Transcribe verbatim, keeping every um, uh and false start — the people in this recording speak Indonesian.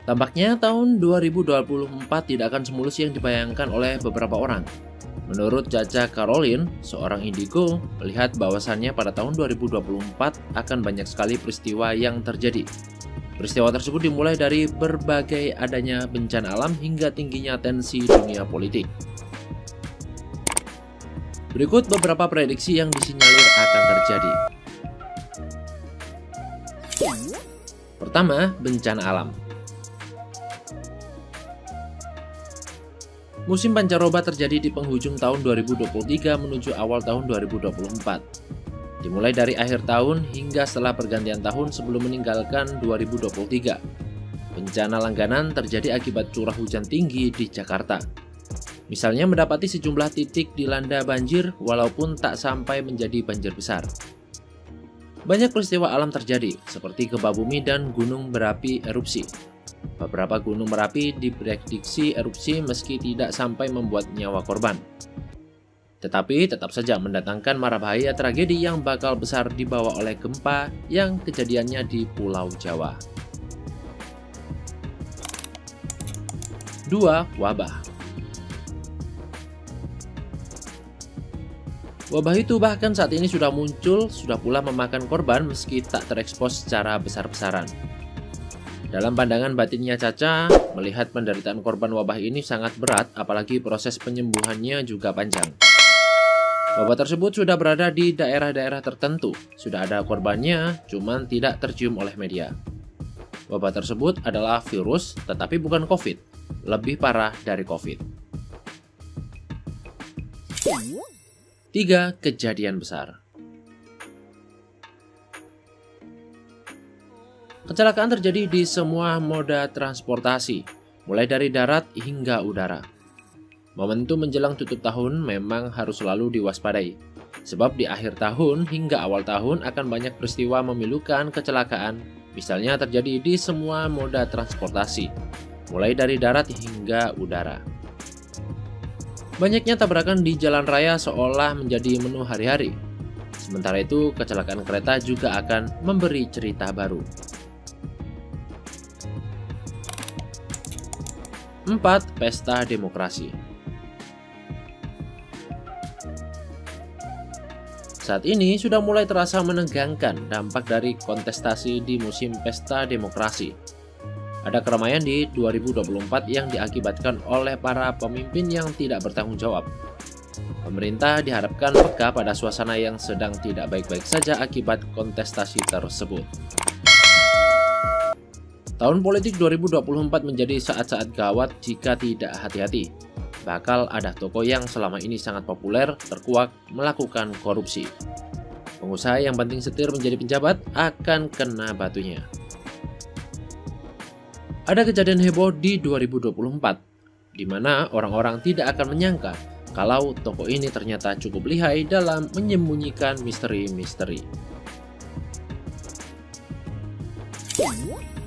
Tampaknya tahun dua ribu dua puluh empat tidak akan semulus yang dibayangkan oleh beberapa orang. Menurut Caca Caroline, seorang indigo, melihat bahwasannya pada tahun dua ribu dua puluh empat akan banyak sekali peristiwa yang terjadi. Peristiwa tersebut dimulai dari berbagai adanya bencana alam hingga tingginya tensi dunia politik. Berikut beberapa prediksi yang disinyalir akan terjadi. Pertama, bencana alam. Musim pancaroba terjadi di penghujung tahun dua ribu dua puluh tiga menuju awal tahun dua ribu dua puluh empat. Dimulai dari akhir tahun hingga setelah pergantian tahun sebelum meninggalkan dua ribu dua puluh tiga. Bencana langganan terjadi akibat curah hujan tinggi di Jakarta. Misalnya mendapati sejumlah titik dilanda banjir walaupun tak sampai menjadi banjir besar. Banyak peristiwa alam terjadi seperti gempa bumi dan gunung berapi erupsi. Beberapa gunung berapi diprediksi erupsi meski tidak sampai membuat nyawa korban. Tetapi tetap saja mendatangkan mara bahaya tragedi yang bakal besar dibawa oleh gempa yang kejadiannya di Pulau Jawa. Dua, wabah. Wabah itu bahkan saat ini sudah muncul, sudah pula memakan korban meski tak terekspos secara besar-besaran. Dalam pandangan batinnya Caca, melihat penderitaan korban wabah ini sangat berat, apalagi proses penyembuhannya juga panjang. Wabah tersebut sudah berada di daerah-daerah tertentu, sudah ada korbannya, cuman tidak tercium oleh media. Wabah tersebut adalah virus, tetapi bukan COVID, lebih parah dari COVID. Tiga, kejadian besar. Kecelakaan terjadi di semua moda transportasi, mulai dari darat hingga udara. Momentum menjelang tutup tahun memang harus selalu diwaspadai, sebab di akhir tahun hingga awal tahun akan banyak peristiwa memilukan kecelakaan, misalnya terjadi di semua moda transportasi, mulai dari darat hingga udara. Banyaknya tabrakan di jalan raya seolah menjadi menu hari-hari. Sementara itu, kecelakaan kereta juga akan memberi cerita baru. Empat, pesta demokrasi. Saat ini sudah mulai terasa menegangkan dampak dari kontestasi di musim pesta demokrasi. Ada keramaian di dua ribu dua puluh empat yang diakibatkan oleh para pemimpin yang tidak bertanggung jawab. Pemerintah diharapkan peka pada suasana yang sedang tidak baik-baik saja akibat kontestasi tersebut. Tahun politik dua ribu dua puluh empat menjadi saat-saat gawat jika tidak hati-hati. Bakal ada tokoh yang selama ini sangat populer terkuak melakukan korupsi. Pengusaha yang banting setir menjadi pejabat akan kena batunya. Ada kejadian heboh di dua ribu dua puluh empat, di mana orang-orang tidak akan menyangka kalau tokoh ini ternyata cukup lihai dalam menyembunyikan misteri-misteri.